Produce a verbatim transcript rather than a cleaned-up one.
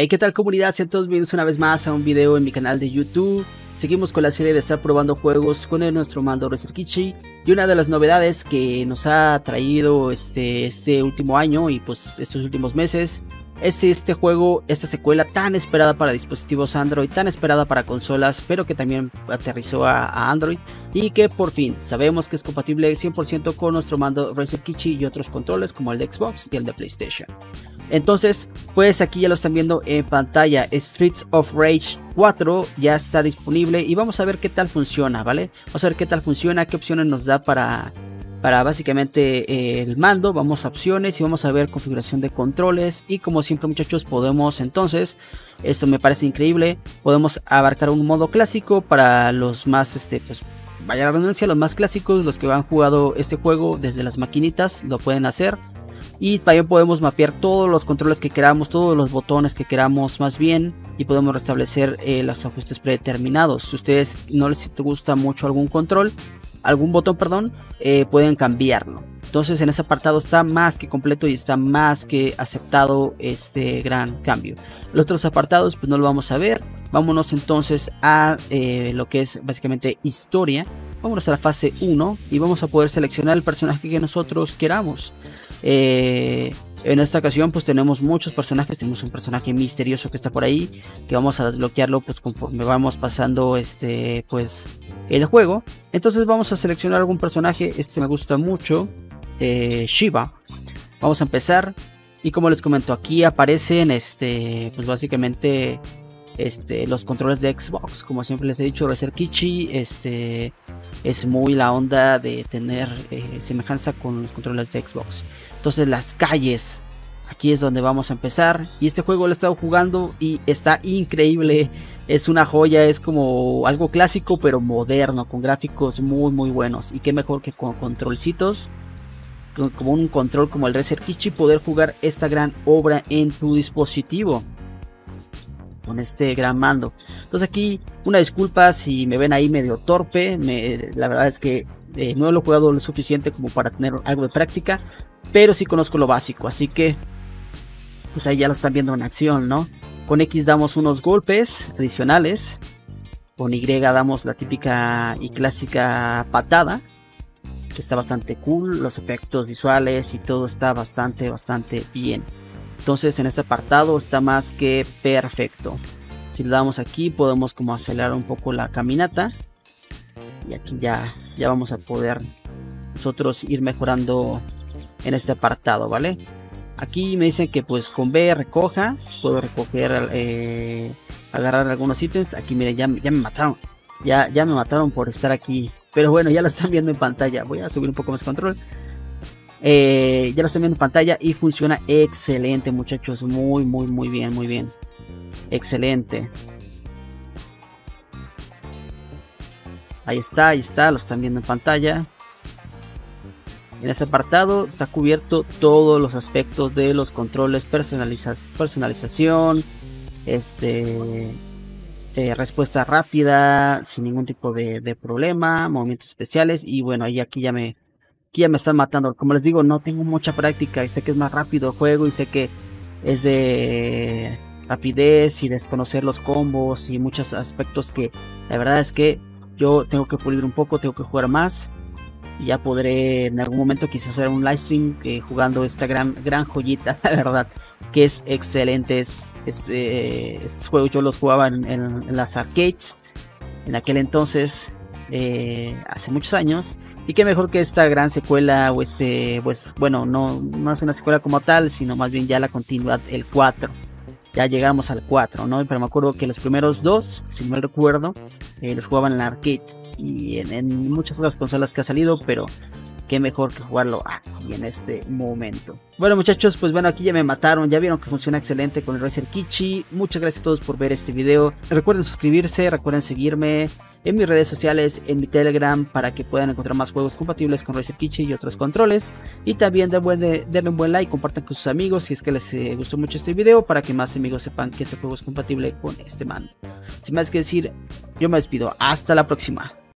Hey, ¿qué tal comunidad? Sean todos bienvenidos una vez más a un video en mi canal de YouTube. Seguimos con la serie de estar probando juegos con el, nuestro mando Razer Kishi. Y una de las novedades que nos ha traído este, este último año y pues estos últimos meses es este juego, esta secuela tan esperada para dispositivos Android, tan esperada para consolas, pero que también aterrizó a, a Android y que por fin sabemos que es compatible cien por ciento con nuestro mando Razer Kishi y otros controles como el de Xbox y el de PlayStation. Entonces, pues aquí ya lo están viendo en pantalla, Streets of Rage cuatro ya está disponible y vamos a ver qué tal funciona, ¿vale? Vamos a ver qué tal funciona, qué opciones nos da para... Para básicamente eh, el mando. Vamos a opciones y vamos a ver configuración de controles. Y como siempre, muchachos, podemos entonces, esto me parece increíble, podemos abarcar un modo clásico para los más, este, pues vaya la redundancia, los más clásicos, los que han jugado este juego desde las maquinitas, lo pueden hacer. Y también podemos mapear todos los controles que queramos, todos los botones que queramos más bien. Y podemos restablecer eh, los ajustes predeterminados. Si a ustedes no les gusta mucho algún control, algún botón, perdón, eh, pueden cambiarlo. Entonces en ese apartado está más que completo y está más que aceptado este gran cambio. Los otros apartados pues no lo vamos a ver. Vámonos entonces a eh, lo que es básicamente historia. Vámonos a la fase uno y vamos a poder seleccionar el personaje que nosotros queramos. Eh, en esta ocasión pues tenemos muchos personajes. Tenemos un personaje misterioso que está por ahí, que vamos a desbloquearlo pues conforme vamos pasando este pues el juego. Entonces vamos a seleccionar algún personaje. Este me gusta mucho, eh, Shiva. Vamos a empezar y como les comento, aquí aparecen este pues básicamente este los controles de Xbox. Como siempre les he dicho, Razer Kishi este es muy la onda de tener eh, semejanza con los controles de Xbox. Entonces las calles, aquí es donde vamos a empezar. Y este juego lo he estado jugando y está increíble. Es una joya, es como algo clásico pero moderno, con gráficos muy muy buenos. Y qué mejor que con controlcitos, como un control como el Razer Kishi, poder jugar esta gran obra en tu dispositivo con este gran mando. Entonces aquí una disculpa si me ven ahí medio torpe. Me, la verdad es que eh, no lo he jugado lo suficiente como para tener algo de práctica, pero sí conozco lo básico, así que pues ahí ya lo están viendo en acción, ¿no? Con X damos unos golpes adicionales, con Y damos la típica y clásica patada, que está bastante cool. Los efectos visuales y todo está bastante bastante bien. Entonces en este apartado está más que perfecto. Si le damos aquí podemos como acelerar un poco la caminata. Y aquí ya, ya vamos a poder nosotros ir mejorando en este apartado, ¿vale? Aquí me dicen que pues con B recoja. Puedo recoger, eh, agarrar algunos ítems. Aquí miren, ya, ya me mataron. Ya, ya me mataron por estar aquí. Pero bueno, ya lo están viendo en pantalla. Voy a subir un poco más control. Eh, ya lo están viendo en pantalla y funciona excelente, muchachos. Muy muy muy bien, muy bien. Excelente. Ahí está, ahí está, lo están viendo en pantalla. En este apartado está cubierto todos los aspectos de los controles, personaliza personalización, este, eh, respuesta rápida, sin ningún tipo de, de problema, movimientos especiales. Y bueno, ahí aquí ya me... Aquí ya me están matando. Como les digo, no tengo mucha práctica y sé que es más rápido el juego y sé que es de rapidez y desconocer los combos y muchos aspectos que la verdad es que yo tengo que pulir un poco, tengo que jugar más y ya podré en algún momento quizás hacer un live stream eh, jugando esta gran gran joyita, la verdad que es excelente. Es, es, eh, estos juegos yo los jugaba en, en, en las arcades en aquel entonces. Eh, hace muchos años, y qué mejor que esta gran secuela o este, pues bueno, no, no es una secuela como tal, sino más bien ya la continuidad, el cuatro. Ya llegamos al cuatro, ¿no? Pero me acuerdo que los primeros dos, si no recuerdo, eh, los jugaban en la arcade y en, en muchas otras consolas que ha salido, pero qué mejor que jugarlo aquí en este momento. Bueno, muchachos, pues bueno, aquí ya me mataron. Ya vieron que funciona excelente con el Razer Kishi. Muchas gracias a todos por ver este video. Recuerden suscribirse, recuerden seguirme en mis redes sociales, en mi Telegram, para que puedan encontrar más juegos compatibles con Razer Kishi y otros controles. Y también denle, denle un buen like, compartan con sus amigos si es que les eh, gustó mucho este video, para que más amigos sepan que este juego es compatible con este mando. Sin más que decir, yo me despido. Hasta la próxima.